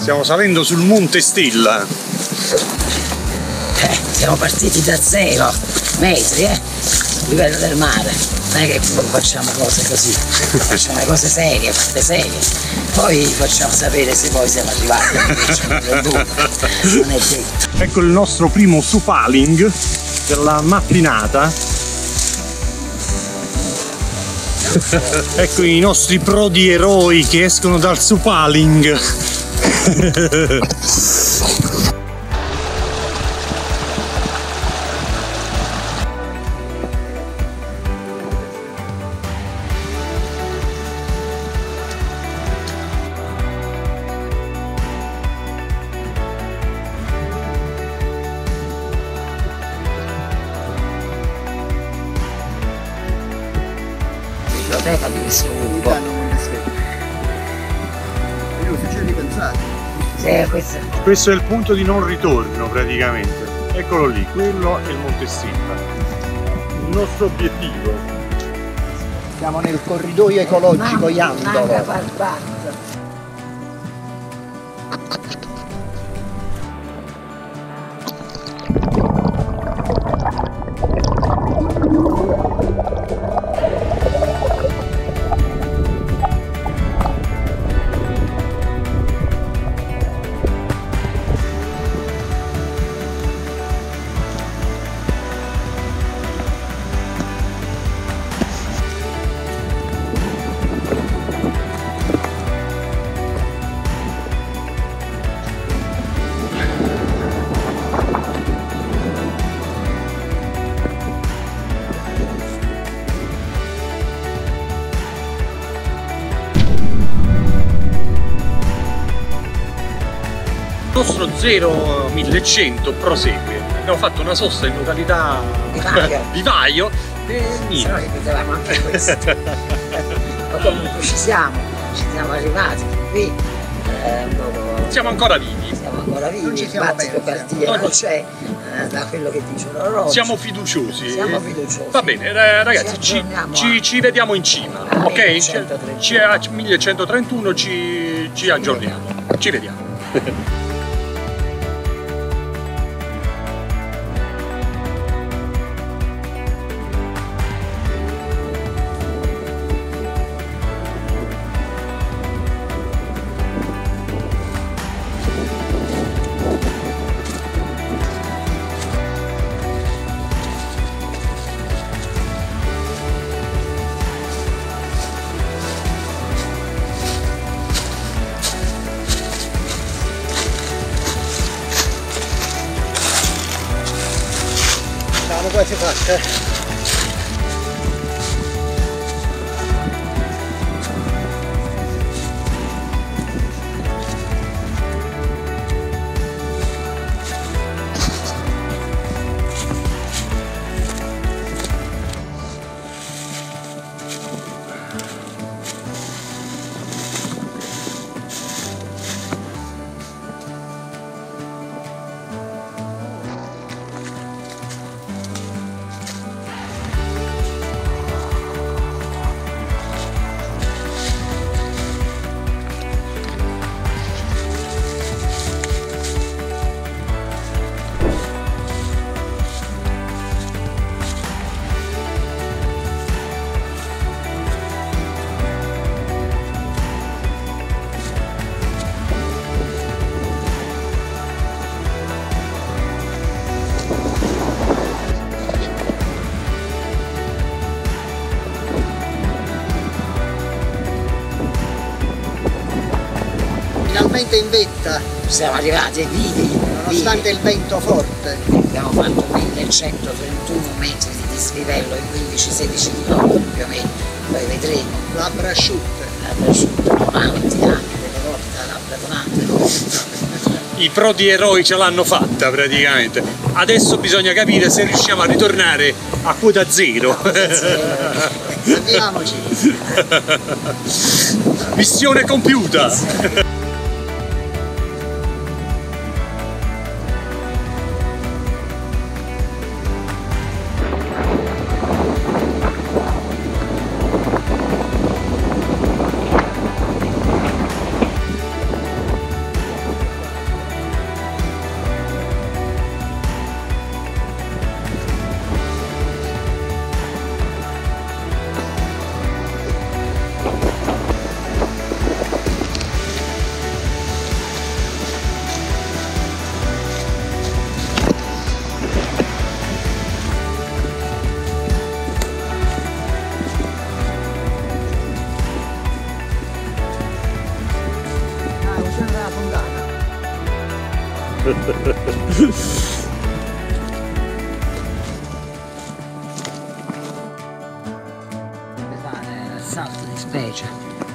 Stiamo salendo sul Monte Stella. Siamo partiti da 0 metri, livello del mare. Non è che facciamo cose così, facciamo le cose serie, fatte serie. Poi facciamo sapere se poi siamo arrivati. Non è detto. Ecco il nostro primo supaling della mattinata. Ecco i nostri prodi eroi che escono dal supaling. Biblioteca di Vesuvio. Questo è il punto di non ritorno praticamente. Eccolo lì, quello è il Monte Stella. Il nostro obiettivo. Siamo nel corridoio ecologico Jandolo. Il nostro 0-1100 prosegue. Abbiamo fatto una sosta in località Vivaio e Se no ripetevamo anche questo. Ma comunque ci siamo arrivati qui. siamo ancora vivi. Siamo ancora vivi, il battito cardiaco c'è, da quello che dice l'orologio. Siamo fiduciosi. Siamo fiduciosi. Va bene, ragazzi, ci vediamo in cima, ok? 1131 ci aggiorniamo. Ci vediamo. Quasi fatta. Finalmente in vetta. Siamo arrivati vivi. Nonostante il vento forte. Abbiamo fatto 1131 metri di dislivello in 15-16 km più o meno. Poi vedremo. Labbra asciutte. Labbra asciutte, tonanti anche, delle volte a labbra tonante. I prodi eroi ce l'hanno fatta praticamente. Adesso bisogna capire se riusciamo a ritornare a quota zero. Andiamoci. Missione compiuta. Salto di specie.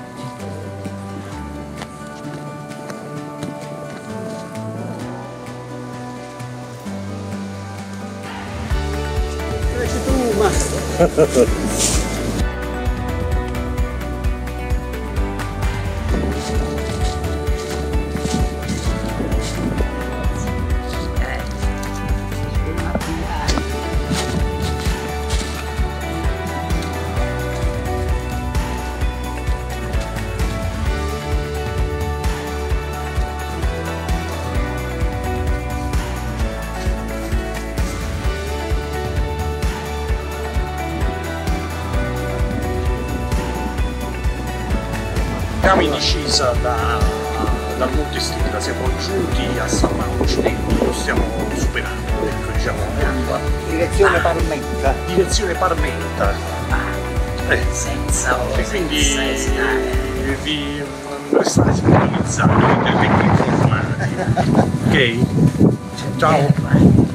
Siamo in discesa dal Monte Stilla, siamo giunti a San Mauro Occidente, lo stiamo superando, ecco, diciamo, Direzione Parmenta. direzione Parmenta. Senza E quindi esitare. vi restate sintonizzati, interventi informati. Ok? Ciao!